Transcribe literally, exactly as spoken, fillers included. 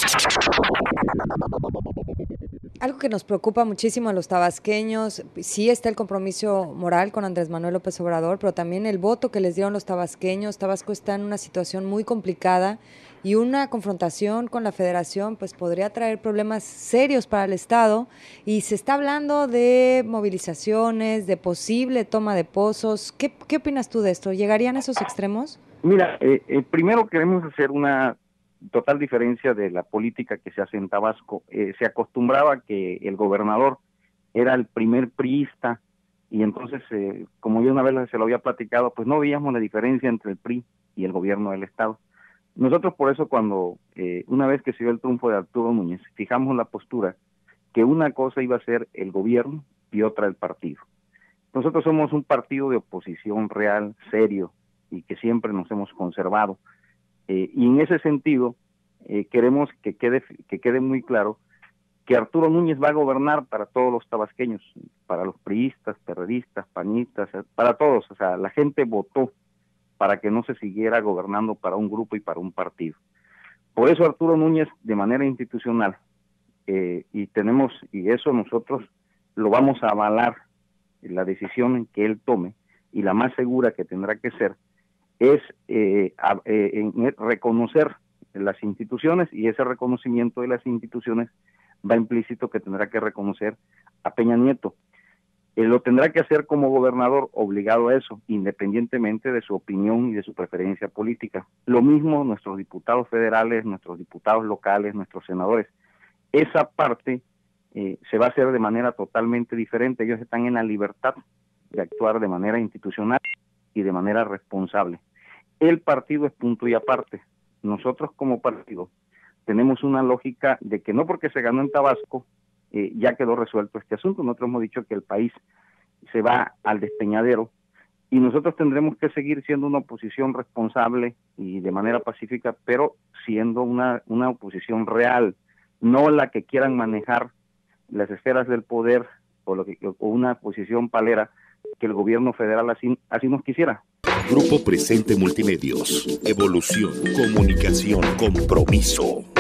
Algo que nos preocupa muchísimo a los tabasqueños, sí está el compromiso moral con Andrés Manuel López Obrador, pero también el voto que les dieron los tabasqueños. Tabasco está en una situación muy complicada y una confrontación con la federación pues podría traer problemas serios para el Estado, y se está hablando de movilizaciones, de posible toma de pozos. ¿Qué, qué opinas tú de esto? ¿Llegarían a esos extremos? Mira, eh, eh, primero queremos hacer una total diferencia de la política que se hace en Tabasco. Eh, se acostumbraba que el gobernador era el primer priista, y entonces, eh, como yo una vez se lo había platicado, pues no veíamos la diferencia entre el P R I y el gobierno del Estado. Nosotros por eso cuando, eh, una vez que se dio el triunfo de Arturo Núñez, fijamos la postura que una cosa iba a ser el gobierno y otra el partido. Nosotros somos un partido de oposición real, serio, y que siempre nos hemos conservado. Eh, y en ese sentido, eh, queremos que quede, que quede muy claro que Arturo Núñez va a gobernar para todos los tabasqueños, para los priistas, perredistas, panistas, para todos. O sea, la gente votó para que no se siguiera gobernando para un grupo y para un partido. Por eso Arturo Núñez, de manera institucional, eh, y tenemos, y eso nosotros lo vamos a avalar, la decisión que él tome, y la más segura que tendrá que ser, es eh, a, eh, en reconocer las instituciones, y ese reconocimiento de las instituciones va implícito que tendrá que reconocer a Peña Nieto. Eh, lo tendrá que hacer como gobernador, obligado a eso, independientemente de su opinión y de su preferencia política. Lo mismo nuestros diputados federales, nuestros diputados locales, nuestros senadores. Esa parte eh, se va a hacer de manera totalmente diferente. Ellos están en la libertad de actuar de manera institucional y de manera responsable. El partido es punto y aparte. Nosotros como partido tenemos una lógica de que no porque se ganó en Tabasco eh, ya quedó resuelto este asunto. Nosotros hemos dicho que el país se va al despeñadero, y nosotros tendremos que seguir siendo una oposición responsable y de manera pacífica, pero siendo una, una oposición real, no la que quieran manejar las esferas del poder, o, lo que, o una posición palera que el gobierno federal así, así nos quisiera. Grupo Presente Multimedios. Evolución, comunicación, compromiso.